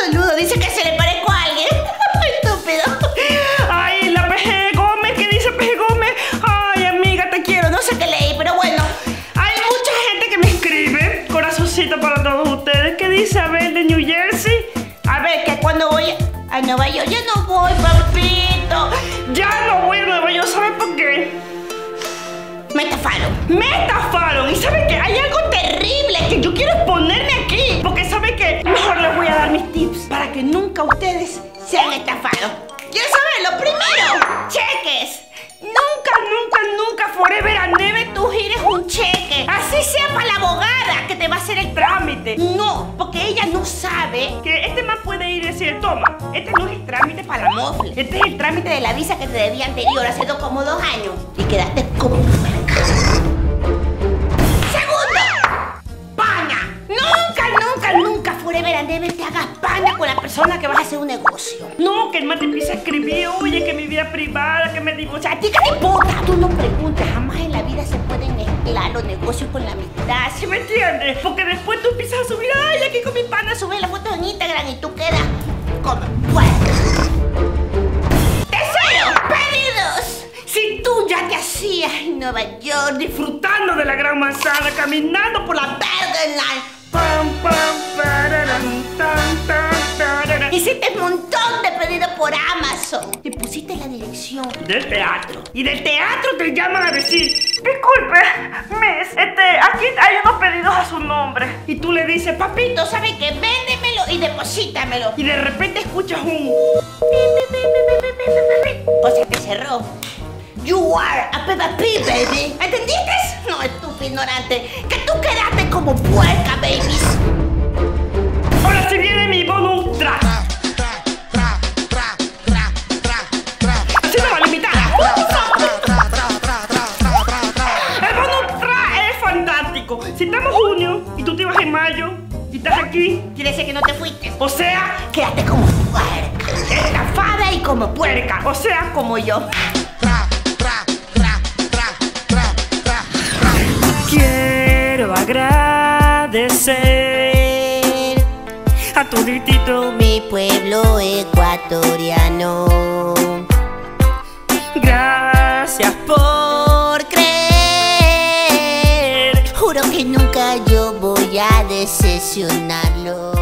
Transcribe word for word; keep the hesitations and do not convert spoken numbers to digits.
saludo. Dice que se le parezco a alguien. Estúpido. Ay, la P G Gómez. ¿Qué dice P G Gómez? Ay, amiga, te quiero. No sé qué leí, pero bueno. Hay mucha gente que me escribe. Corazoncito para todos ustedes. ¿Qué dice Abel de New Jersey? A ver, que cuando voy a Nueva York, ya no voy, papito. Ya no voy a Nueva York, ¿sabes por qué? Me estafaron. Me estafaron. ¿Y saben qué? Hay algo terrible que yo quiero exponerme aquí. Porque ¿saben qué? Mejor les voy a dar mis tips para que nunca ustedes sean estafados. ¿Quieres saber? Lo primero, cheques. Nunca, nunca, nunca, forever and never tú gires un cheque. Así sea para la abogada que te va a hacer el trámite. No, porque ella no sabe que este man puede ir y decir, toma, este no es el trámite para la mofle. Este es el trámite de la visa que te debía anterior, hace dos, como dos años. Y quedaste como... Segundo, pana. Nunca, nunca, nunca, forever and never te hagas pana con la persona que vas a hacer un negocio. No, que el man te empieza a escribir, oye, que mi vida privada, que me digo, o sea, ¿a ti qué te importa? Tú no preguntas, jamás en la vida se pueden mezclar los negocios con la amistad, ¿sí me entiendes? Porque después tú empiezas a subir, ay, aquí con mi pana, sube la foto en Instagram y tú quedas como bueno. Tercero, pedidos. Si tú ya te hacías en Nueva York disfrutando de la Gran Manzana, caminando por la Burger Line, pam, pam, pararam, tan, tan, pararam. Hiciste un montón de pedidos por Amazon y pusiste la dirección del teatro. Y del teatro te llaman a decir, disculpe, miss, este, aquí hay unos pedidos a su nombre. Y tú le dices, papito, ¿sabe qué? Véndemelo y deposítamelo. Y de repente escuchas un... O sea, que cerró. You are a Peppa Pig, baby. ¿Entendiste? No, estúpido ignorante. Que tú quedaste como puerca, babies. Ahora sí viene mi bonus track. Así me va a limitar. El bonus track es fantástico. Si estamos en junio y tú te ibas en mayo y estás aquí, quiere decir que no te fuiste. O sea, quédate como puerca. Estafada y como puerca. O sea, como yo. Quiero agradecer a toditito mi pueblo ecuatoriano. Gracias por creer. Juro que nunca yo voy a decepcionarlo.